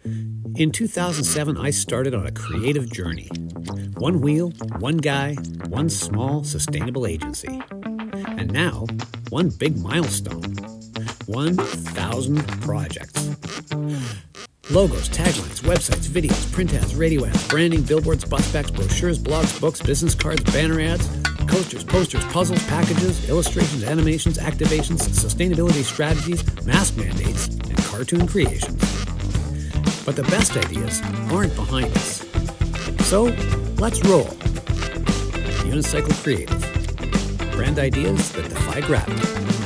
In 2007, I started on a creative journey. One wheel, one guy, one small, sustainable agency. And now, one big milestone. 1,000 projects. Logos, taglines, websites, videos, print ads, radio ads, branding, billboards, bus backs, brochures, blogs, books, business cards, banner ads, coasters, posters, puzzles, packages, illustrations, animations, activations, sustainability strategies, mask mandates, and cartoon creations. But the best ideas aren't behind us. So, let's roll. Unicycle Creative. Brand ideas that defy gravity.